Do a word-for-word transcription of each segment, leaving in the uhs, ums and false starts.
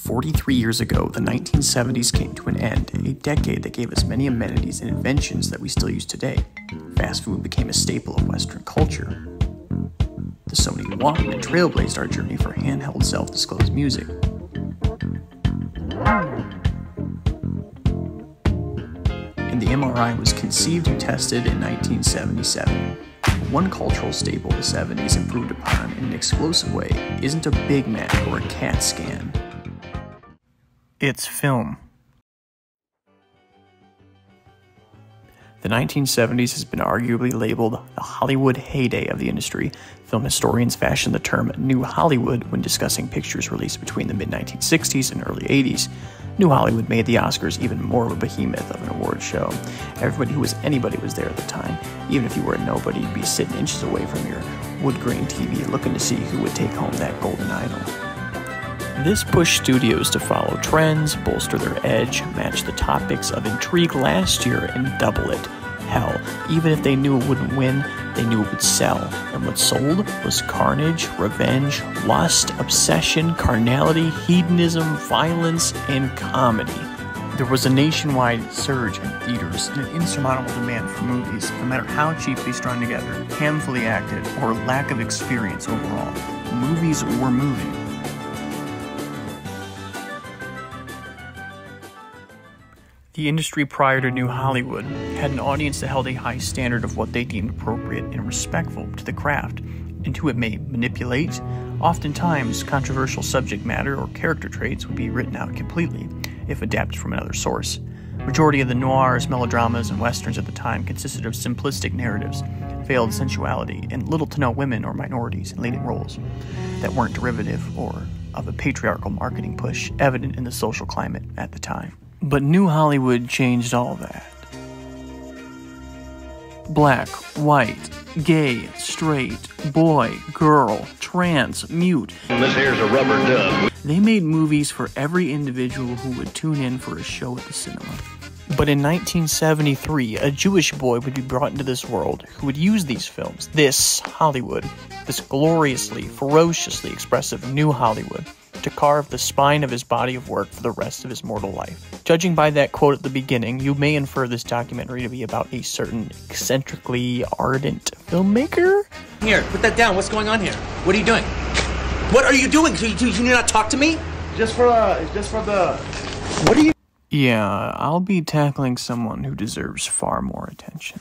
forty-three years ago, the nineteen seventies came to an end, a decade that gave us many amenities and inventions that we still use today. Fast food became a staple of Western culture. The Sony Walkman trailblazed our journey for handheld self-disclosed music. And the M R I was conceived and tested in nineteen seventy-seven. One cultural staple the seventies improved upon in an explosive way isn't a Big Mac or a CAT scan. It's film. The nineteen seventies has been arguably labeled the Hollywood heyday of the industry. Film historians fashion the term New Hollywood when discussing pictures released between the mid nineteen sixties and early eighties. New Hollywood made the Oscars even more of a behemoth of an award show. Everybody who was anybody was there at the time. Even if you were a nobody, you'd be sitting inches away from your wood grain T V looking to see who would take home that golden idol. This pushed studios to follow trends, bolster their edge, match the topics of intrigue last year, and double it. Hell, even if they knew it wouldn't win, they knew it would sell. And what sold was carnage, revenge, lust, obsession, carnality, hedonism, violence, and comedy. There was a nationwide surge in theaters and an insurmountable demand for movies, no matter how cheaply strung together, handfully acted, or lack of experience overall. Movies were moving. The industry prior to New Hollywood had an audience that held a high standard of what they deemed appropriate and respectful to the craft, and who it may manipulate. Oftentimes, controversial subject matter or character traits would be written out completely, if adapted from another source. Majority of the noirs, melodramas, and westerns at the time consisted of simplistic narratives, veiled sensuality, and little to no women or minorities in leading roles that weren't derivative or of a patriarchal marketing push evident in the social climate at the time. But New Hollywood changed all that. Black, white, gay, straight, boy, girl, trans, mute. This here's a rubber duck. They made movies for every individual who would tune in for a show at the cinema. But in nineteen seventy-three, a Jewish boy would be brought into this world who would use these films, this Hollywood, this gloriously, ferociously expressive New Hollywood, to carve the spine of his body of work for the rest of his mortal life. Judging by that quote at the beginning, you may infer this documentary to be about a certain eccentrically ardent filmmaker. Here, put that down. What's going on here? What are you doing? What are you doing? Do you, do you not talk to me? Just for, uh, just for the... What are you... Yeah, I'll be tackling someone who deserves far more attention.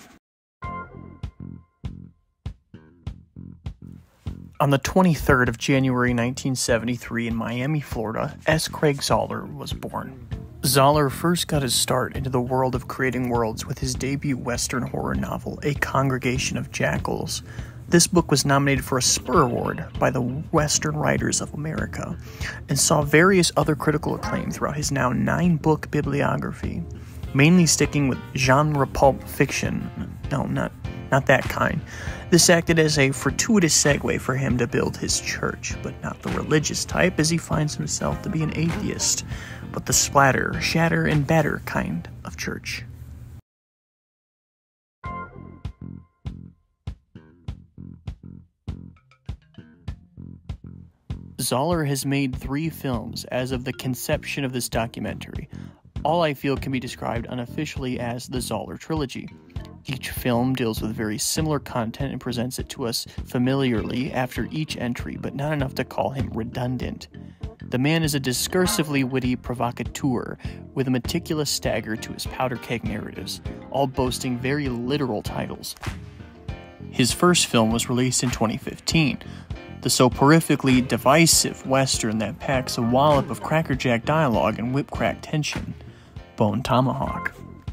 On the twenty-third of January nineteen seventy-three in Miami, Florida, S. Craig Zahler was born. Zahler first got his start into the world of creating worlds with his debut Western horror novel, A Congregation of Jackals. This book was nominated for a Spur Award by the Western Writers of America and saw various other critical acclaim throughout his now nine-book bibliography, mainly sticking with genre pulp fiction. No, not, not that kind. This acted as a fortuitous segue for him to build his church, but not the religious type, as he finds himself to be an atheist, but the splatter, shatter, and batter kind of church. Zahler has made three films as of the conception of this documentary. All I feel can be described unofficially as the Zahler Trilogy. Each film deals with very similar content and presents it to us familiarly after each entry, but not enough to call him redundant. The man is a discursively witty provocateur with a meticulous stagger to his powder keg narratives, all boasting very literal titles. His first film was released in twenty fifteen, the soporifically divisive Western that packs a wallop of crackerjack dialogue and whip-crack tension, Bone Tomahawk.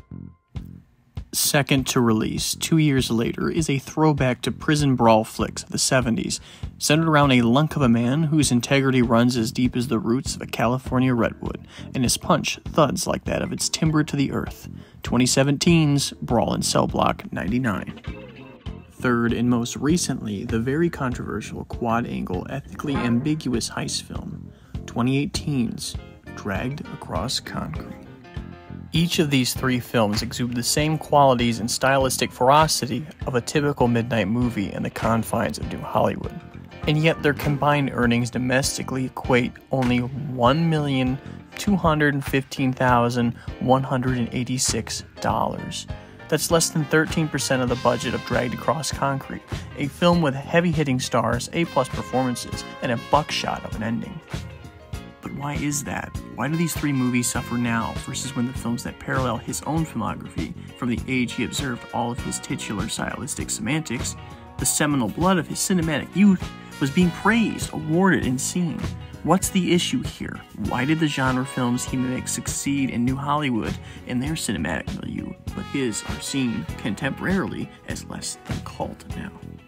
Second to release, two years later, is a throwback to prison brawl flicks of the seventies, centered around a lunk of a man whose integrity runs as deep as the roots of a California redwood, and his punch thuds like that of its timber to the earth. twenty seventeen's Brawl in Cell Block ninety-nine. Third, and most recently, the very controversial quad-angle, ethically ambiguous heist film, twenty eighteen's Dragged Across Concrete. Each of these three films exude the same qualities and stylistic ferocity of a typical midnight movie in the confines of New Hollywood. and yet their combined earnings domestically equate only one million two hundred fifteen thousand one hundred eighty-six dollars. That's less than thirteen percent of the budget of Dragged Across Concrete, a film with heavy-hitting stars, A-plus performances, and a buckshot of an ending. But why is that? Why do these three movies suffer now versus when the films that parallel his own filmography, from the age he observed all of his titular stylistic semantics, the seminal blood of his cinematic youth, was being praised, awarded, and seen? What's the issue here? Why did the genre films he mimics succeed in New Hollywood in their cinematic milieu, but his are seen contemporarily as less than cult now?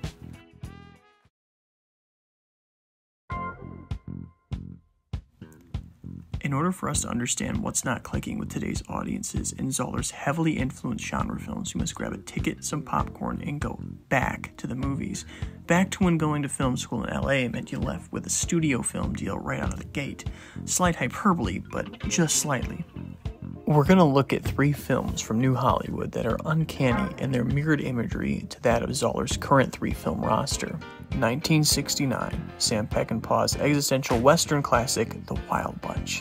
In order for us to understand what's not clicking with today's audiences in Zahler's heavily influenced genre films, we must grab a ticket, some popcorn, and go back to the movies. Back to when going to film school in L A meant you left with a studio film deal right out of the gate. Slight hyperbole, but just slightly. We're going to look at three films from New Hollywood that are uncanny in their mirrored imagery to that of Zahler's current three-film roster. nineteen sixty-nine, Sam Peckinpah's existential western classic, The Wild Bunch.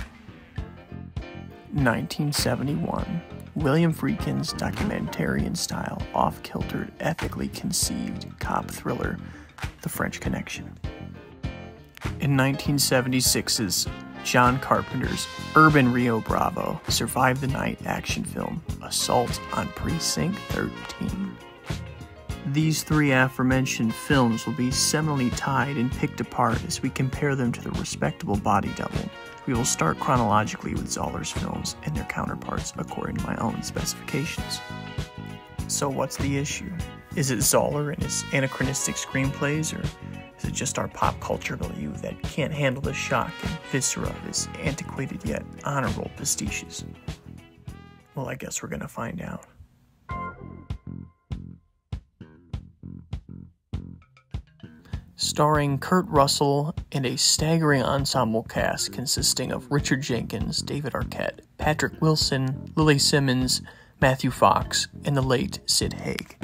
nineteen seventy-one, William Friedkin's documentarian-style, off-kiltered, ethically conceived cop thriller, The French Connection. In nineteen seventy-six's John Carpenter's urban Rio Bravo survive the night action film, Assault on Precinct thirteen. These three aforementioned films will be seminally tied and picked apart as we compare them to the respectable body double. We will start chronologically with Zahler's films and their counterparts according to my own specifications. So what's the issue? Is it Zahler and his anachronistic screenplays, or is it just our pop culture milieu that can't handle the shock and viscera of his antiquated yet honorable pastiches? Well, I guess we're gonna find out. Starring Kurt Russell and a staggering ensemble cast consisting of Richard Jenkins, David Arquette, Patrick Wilson, Lily Simmons, Matthew Fox, and the late Sid Haig.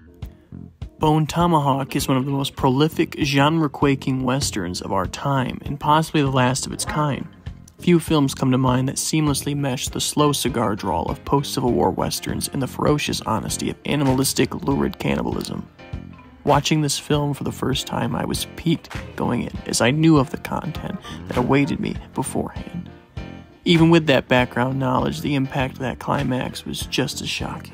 Bone Tomahawk is one of the most prolific, genre-quaking westerns of our time, and possibly the last of its kind. Few films come to mind that seamlessly mesh the slow cigar drawl of post-Civil War westerns and the ferocious honesty of animalistic, lurid cannibalism. Watching this film for the first time, I was piqued going in, as I knew of the content that awaited me beforehand. Even with that background knowledge, the impact of that climax was just as shocking.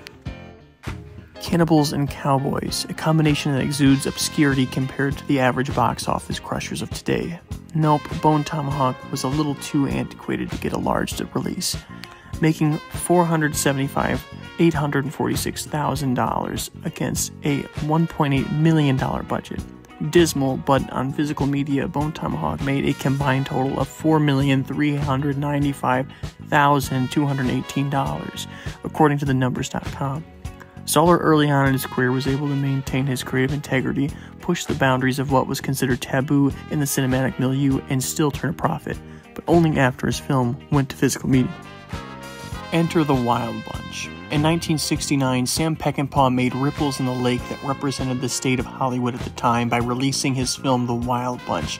Cannibals and cowboys, a combination that exudes obscurity compared to the average box office crushers of today. Nope, Bone Tomahawk was a little too antiquated to get a large release, making four hundred seventy-five thousand eight hundred forty-six dollars against a one point eight million dollars budget. Dismal, but on physical media, Bone Tomahawk made a combined total of four million three hundred ninety-five thousand two hundred eighteen dollars, according to the numbers dot com. Zahler early on in his career was able to maintain his creative integrity, push the boundaries of what was considered taboo in the cinematic milieu, and still turn a profit, but only after his film went to physical media. Enter The Wild Bunch. In nineteen sixty-nine, Sam Peckinpah made ripples in the lake that represented the state of Hollywood at the time by releasing his film The Wild Bunch.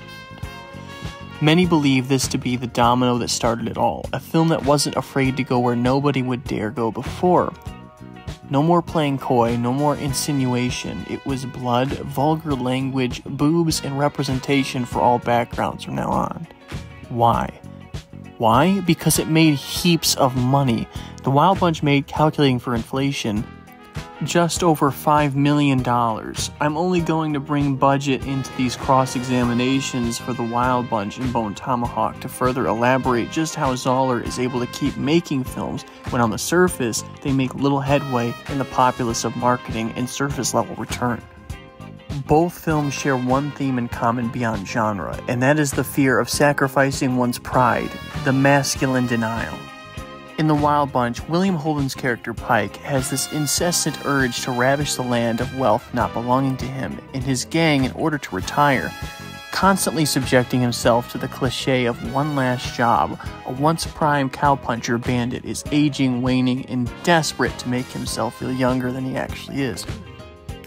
Many believe this to be the domino that started it all, a film that wasn't afraid to go where nobody would dare go before. No more playing coy, no more insinuation. It was blood, vulgar language, boobs, and representation for all backgrounds from now on. Why? Why? Because it made heaps of money. The Wild Bunch made, calculating for inflation, just over five million dollars. I'm only going to bring budget into these cross-examinations for The Wild Bunch and Bone Tomahawk to further elaborate just how Zahler is able to keep making films when on the surface they make little headway in the populace of marketing and surface-level return. Both films share one theme in common beyond genre, and that is the fear of sacrificing one's pride, the masculine denial. In The Wild Bunch, William Holden's character Pike has this incessant urge to ravish the land of wealth not belonging to him and his gang in order to retire, constantly subjecting himself to the cliche of one last job. A once prime cowpuncher bandit is aging, waning, and desperate to make himself feel younger than he actually is.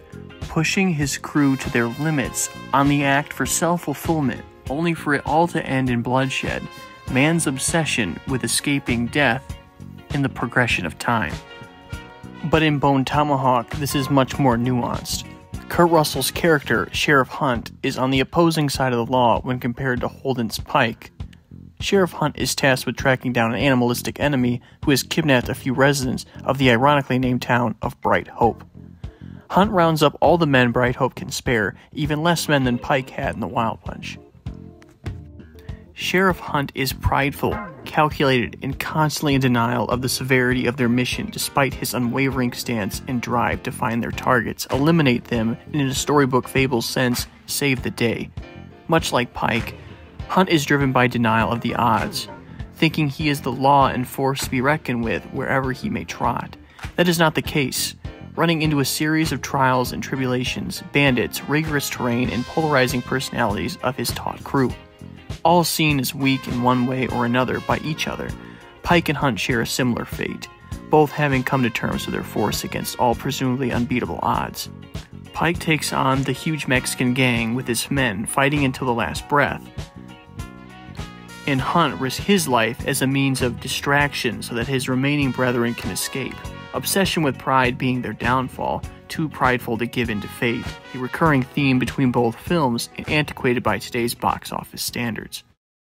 pushing his crew to their limits on the act for self-fulfillment, only for it all to end in bloodshed, man's obsession with escaping death in the progression of time. But in Bone Tomahawk, this is much more nuanced. Kurt Russell's character, Sheriff Hunt, is on the opposing side of the law when compared to Holden's Pike. Sheriff Hunt is tasked with tracking down an animalistic enemy who has kidnapped a few residents of the ironically named town of Bright Hope. Hunt rounds up all the men Bright Hope can spare, even less men than Pike had in the Wild Bunch. Sheriff Hunt is prideful, calculated, and constantly in denial of the severity of their mission despite his unwavering stance and drive to find their targets, eliminate them, and in a storybook fable sense, save the day. Much like Pike, Hunt is driven by denial of the odds, thinking he is the law and force to be reckoned with wherever he may trot. That is not the case. Running into a series of trials and tribulations, bandits, rigorous terrain, and polarizing personalities of his taut crew. All seen as weak in one way or another by each other, Pike and Hunt share a similar fate, both having come to terms with their force against all presumably unbeatable odds. Pike takes on the huge Mexican gang with his men, fighting until the last breath, and Hunt risks his life as a means of distraction so that his remaining brethren can escape. Obsession with pride being their downfall, too prideful to give in to fate, a recurring theme between both films and antiquated by today's box office standards.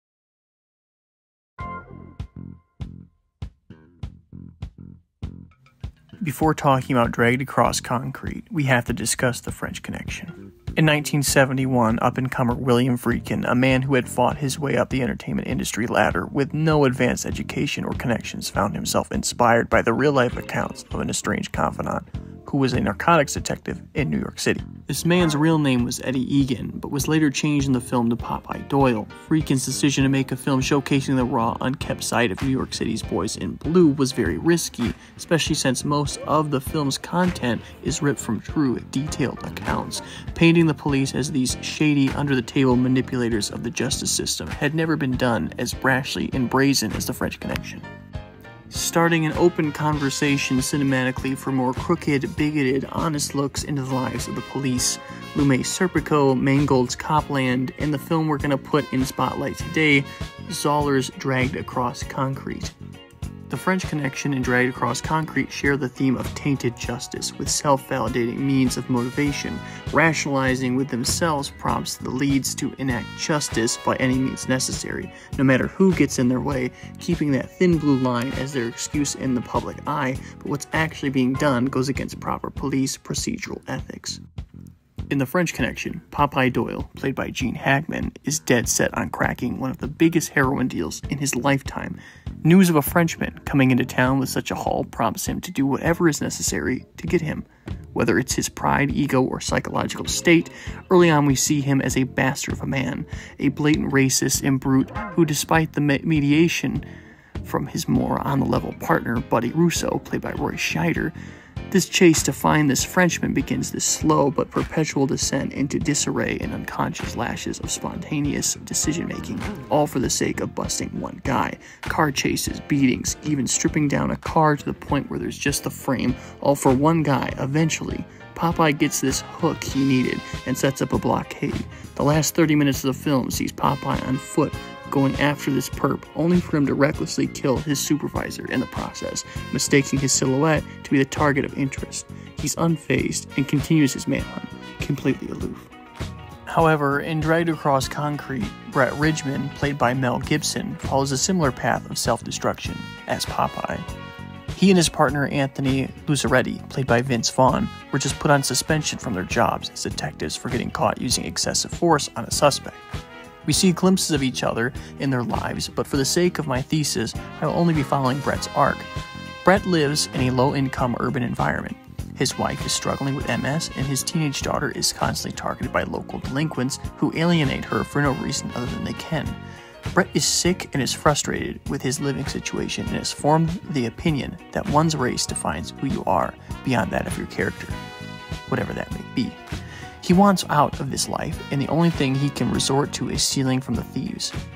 Before talking about Dragged Across Concrete, we have to discuss The French Connection. In nineteen seventy-one, up-and-comer William Friedkin, a man who had fought his way up the entertainment industry ladder with no advanced education or connections, found himself inspired by the real-life accounts of an estranged confidant who was a narcotics detective in New York City. This man's real name was Eddie Egan, but was later changed in the film to Popeye Doyle. Friedkin's decision to make a film showcasing the raw, unkept side of New York City's Boys in Blue was very risky, especially since most of the film's content is ripped from true, detailed accounts. Painting the police as these shady, under-the-table manipulators of the justice system had never been done as brashly and brazen as The French Connection. Starting an open conversation cinematically for more crooked, bigoted, honest looks into the lives of the police, Lume Serpico, Mangold's Copland, and the film we're going to put in spotlight today, Zahler's Dragged Across Concrete. The French Connection and Dragged Across Concrete share the theme of tainted justice, with self-validating means of motivation. Rationalizing with themselves prompts the leads to enact justice by any means necessary, no matter who gets in their way, keeping that thin blue line as their excuse in the public eye, but what's actually being done goes against proper police procedural ethics. In The French Connection, Popeye Doyle, played by Gene Hackman, is dead set on cracking one of the biggest heroin deals in his lifetime. News of a Frenchman coming into town with such a haul prompts him to do whatever is necessary to get him. Whether it's his pride, ego, or psychological state, early on we see him as a bastard of a man, a blatant racist and brute who, despite the me- mediation from his more on-the-level partner, Buddy Russo, played by Roy Scheider, this chase to find this Frenchman begins this slow but perpetual descent into disarray and unconscious lashes of spontaneous decision-making, all for the sake of busting one guy. Car chases, beatings, even stripping down a car to the point where there's just the frame, all for one guy. Eventually, Popeye gets this hook he needed and sets up a blockade. The last thirty minutes of the film sees Popeye on foot, going after this perp, only for him to recklessly kill his supervisor in the process, mistaking his silhouette to be the target of interest. He's unfazed and continues his manhunt, completely aloof. However, in Dragged Across Concrete, Brett Ridgman, played by Mel Gibson, follows a similar path of self-destruction as Popeye. He and his partner Anthony Luzaretti, played by Vince Vaughn, were just put on suspension from their jobs as detectives for getting caught using excessive force on a suspect. We see glimpses of each other in their lives, but for the sake of my thesis, I will only be following Brett's arc. Brett lives in a low-income urban environment. His wife is struggling with M S, and his teenage daughter is constantly targeted by local delinquents who alienate her for no reason other than they can. Brett is sick and is frustrated with his living situation and has formed the opinion that one's race defines who you are beyond that of your character, whatever that may be. He wants out of this life, and the only thing he can resort to is stealing from the thieves.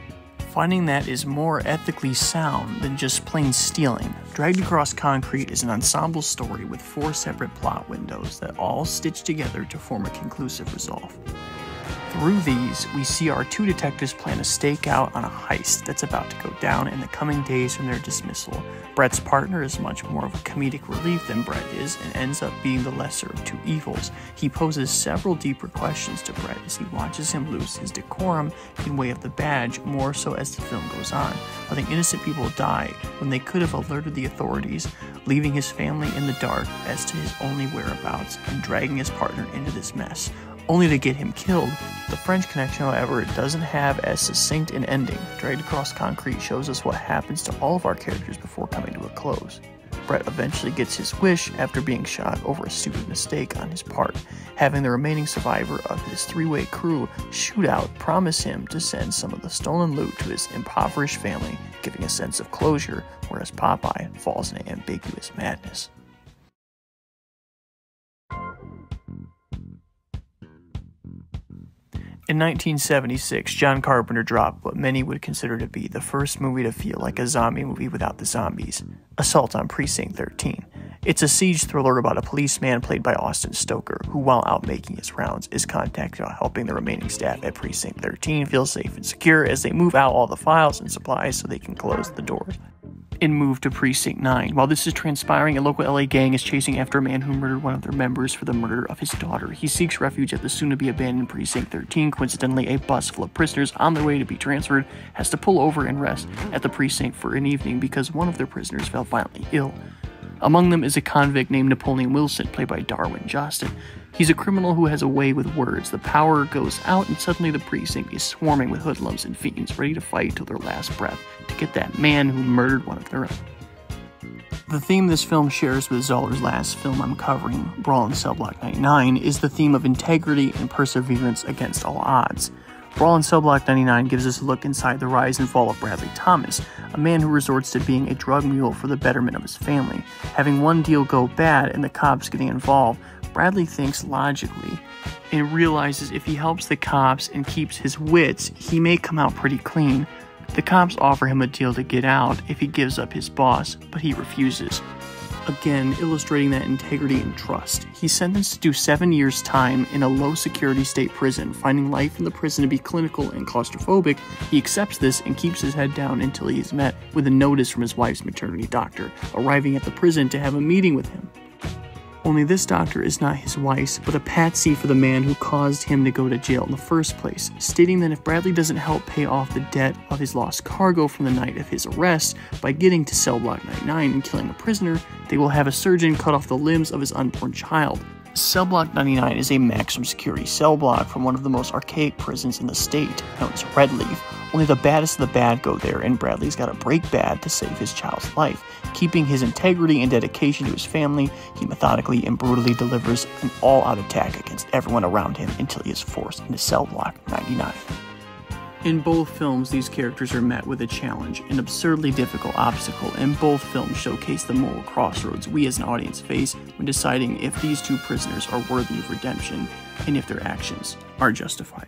finding that is more ethically sound than just plain stealing. Dragged Across Concrete is an ensemble story with four separate plot windows that all stitch together to form a conclusive resolve. Through these, we see our two detectives plan a stakeout on a heist that's about to go down in the coming days from their dismissal. Brett's partner is much more of a comedic relief than Brett is and ends up being the lesser of two evils. He poses several deeper questions to Brett as he watches him lose his decorum in way of the badge, more so as the film goes on, letting innocent people die when they could have alerted the authorities, leaving his family in the dark as to his only whereabouts and dragging his partner into this mess, only to get him killed. The French Connection, however, doesn't have as succinct an ending. Dragged Across Concrete shows us what happens to all of our characters before coming to a close. Brett eventually gets his wish after being shot over a stupid mistake on his part, having the remaining survivor of his three-way crew shootout promise him to send some of the stolen loot to his impoverished family, giving a sense of closure, whereas Popeye falls into ambiguous madness. In nineteen seventy-six, John Carpenter dropped what many would consider to be the first movie to feel like a zombie movie without the zombies, Assault on Precinct thirteen. It's a siege thriller about a policeman played by Austin Stoker, who while out making his rounds is contacted about helping the remaining staff at Precinct thirteen feel safe and secure as they move out all the files and supplies so they can close the doors and move to Precinct nine. While this is transpiring, a local L A gang is chasing after a man who murdered one of their members for the murder of his daughter. He seeks refuge at the soon-to-be-abandoned Precinct thirteen. Coincidentally, a bus full of prisoners on their way to be transferred has to pull over and rest at the precinct for an evening because one of their prisoners fell violently ill. Among them is a convict named Napoleon Wilson, played by Darwin Jostin. He's a criminal who has a way with words. The power goes out and suddenly the precinct is swarming with hoodlums and fiends ready to fight till their last breath to get that man who murdered one of their own. The theme this film shares with Zahler's last film I'm covering, Brawl in Cell Block ninety-nine, is the theme of integrity and perseverance against all odds. Brawl in Cell Block ninety-nine gives us a look inside the rise and fall of Bradley Thomas, a man who resorts to being a drug mule for the betterment of his family. Having one deal go bad and the cops getting involved, Bradley thinks logically and realizes if he helps the cops and keeps his wits, he may come out pretty clean. The cops offer him a deal to get out if he gives up his boss, but he refuses. Again, illustrating that integrity and trust. He's sentenced to do seven years' time in a low-security state prison. Finding life in the prison to be clinical and claustrophobic, he accepts this and keeps his head down until he is met with a notice from his wife's maternity doctor, arriving at the prison to have a meeting with him. Only this doctor is not his wife, but a patsy for the man who caused him to go to jail in the first place, stating that if Bradley doesn't help pay off the debt of his lost cargo from the night of his arrest by getting to Cell Block ninety-nine and killing a prisoner, they will have a surgeon cut off the limbs of his unborn child. Cell Block ninety-nine is a maximum security cell block from one of the most archaic prisons in the state, known as Red Leaf. Only the baddest of the bad go there, and Bradley's got to break bad to save his child's life. Keeping his integrity and dedication to his family, he methodically and brutally delivers an all-out attack against everyone around him until he is forced into Cell Block ninety-nine. In both films, these characters are met with a challenge, an absurdly difficult obstacle, and both films showcase the moral crossroads we as an audience face when deciding if these two prisoners are worthy of redemption and if their actions are justified.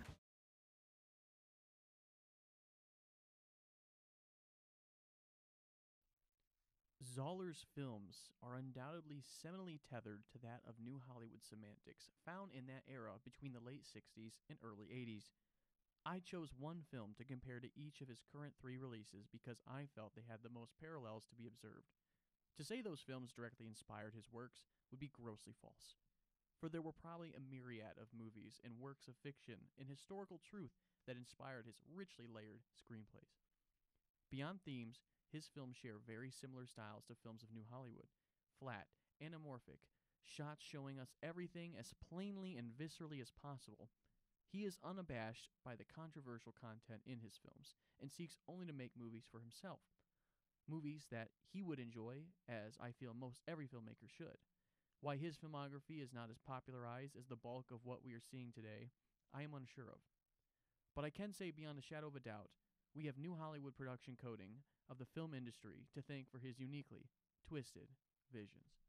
Zahler's films are undoubtedly seminally tethered to that of New Hollywood semantics found in that era between the late sixties and early eighties. I chose one film to compare to each of his current three releases because I felt they had the most parallels to be observed. To say those films directly inspired his works would be grossly false, for there were probably a myriad of movies and works of fiction and historical truth that inspired his richly layered screenplays. Beyond themes, his films share very similar styles to films of New Hollywood, flat, anamorphic, shots showing us everything as plainly and viscerally as possible. He is unabashed by the controversial content in his films and seeks only to make movies for himself. Movies that he would enjoy, as I feel most every filmmaker should. Why his filmography is not as popularized as the bulk of what we are seeing today, I am unsure of. But I can say beyond a shadow of a doubt, we have New Hollywood production coding of the film industry to thank for his uniquely twisted visions.